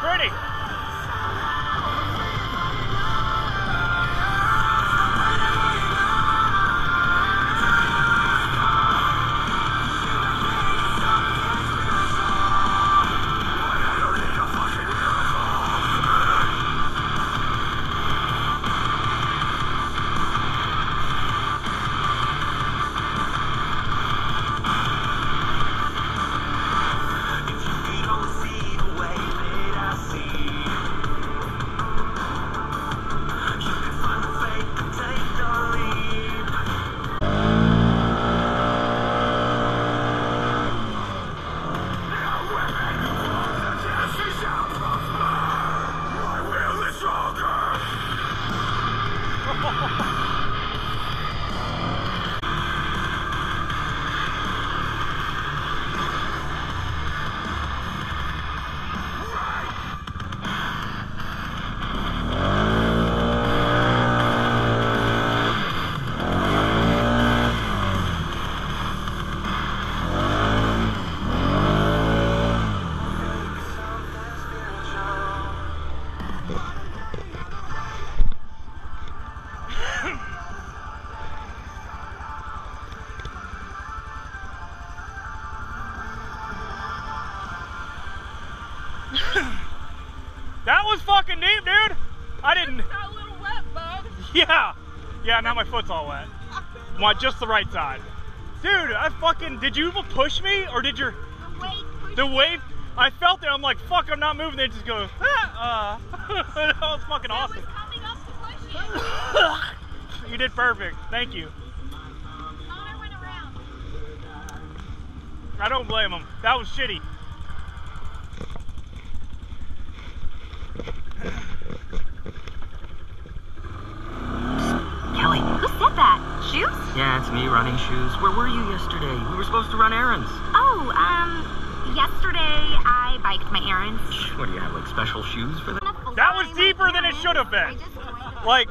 pretty. That was fucking deep, dude. I didn't. Got a little wet, bud. Yeah. Yeah, now my foot's all wet. Want just the right side. Dude, I fucking, did you even push me or did your... The wave, I felt it. I'm like, fuck, I'm not moving. They just go, that was fucking awesome. I was coming up to push you. You did perfect. Thank you. Connor went around. I don't blame him. That was shitty. Kelly. Who said that? Shoes? Yeah, it's me, running shoes. Where were you yesterday? We were supposed to run errands. Oh, yesterday I biked my errands. What do you have, like special shoes for that? That was deeper than it should have been. Like,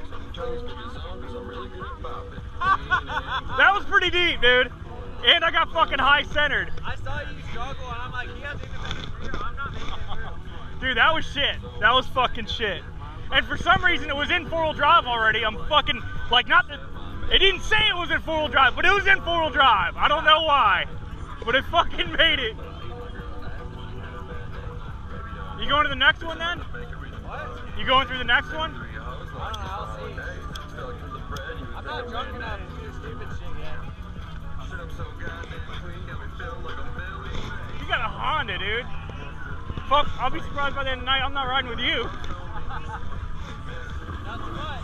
that was pretty deep, dude. And I got fucking high centered. I saw you struggle and I'm like, he hasn't even been in here. I'm not making it through. Dude, that was shit. That was fucking shit. And for some reason, it was in four-wheel drive already. I'm fucking, like, not that, it didn't say it was in four-wheel drive, but it was in four-wheel drive. I don't know why, but it fucking made it. You going to the next one then? What? You going through the next one? I don't know, I'll see. I'm not drunk enough to do stupid shit yet. You got a Honda, dude. Fuck, I'll be surprised by the end of the night I'm not riding with you. Not too much.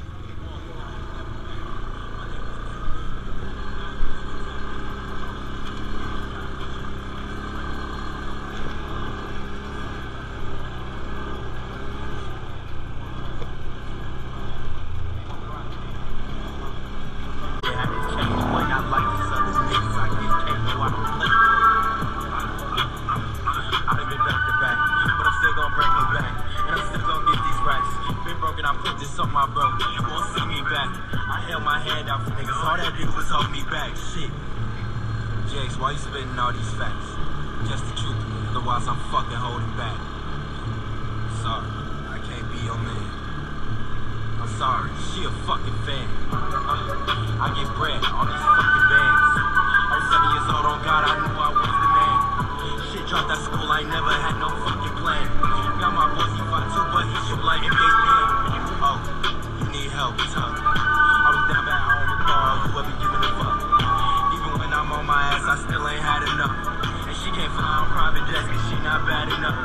Why you spitting all these facts? Just the truth, otherwise I'm fucking holding back. Sorry, I can't be your man. I'm sorry, she a fucking fan. I get bread, all these fucking bands. I was 7 years old, on God, I knew I was the man. Shit dropped out school, I ain't never had no fucking plan. Got my boy, he fought too, but he shoot like NBA fan. Oh, you need help, it's tough. I was down bad, I don't recall you ever giving a fuck. I'm on my ass, I still ain't had enough. And she can't fly on private jets cause she not bad enough.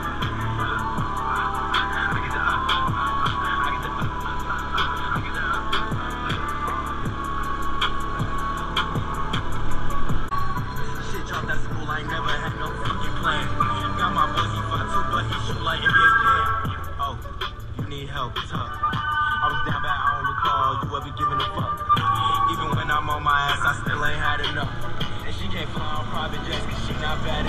Shit dropped out school, I ain't never had no fucking plan. Got my boy, he fought too, but he shoot like NBA fan. Oh, you need help, it's tough. I was down bad, I don't recall you ever giving a fuck. Even when I'm on my ass, I still ain't had enough. And she can't fly on private jets cause she not bad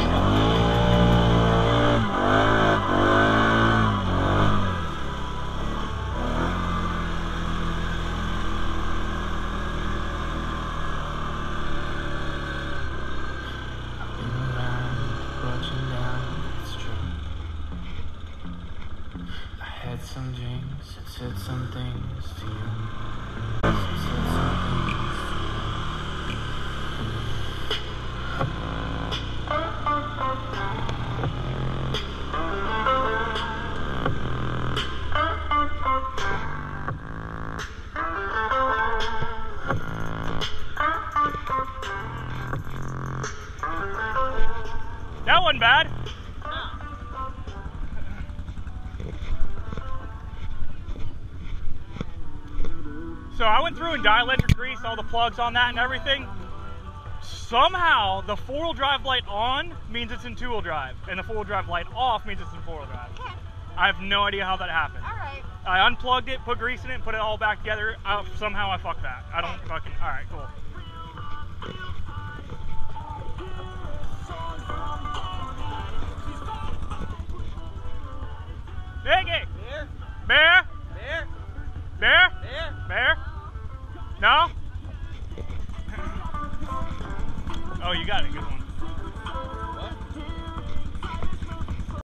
enough. Had some dreams, said some things to you. Said some things. That wasn't bad. So I went through and dielectric greased all the plugs on that and everything. Somehow the 4-wheel drive light on means it's in 2-wheel drive, and the 4-wheel drive light off means it's in 4-wheel drive. Okay. I have no idea how that happened. All right. I unplugged it, put grease in it, and put it all back together. Somehow I fucked that. I don't fucking. All right, cool. Biggie! Beer? Bear? Beer? Bear? Beer? Bear? No? Oh, you got it. Good one.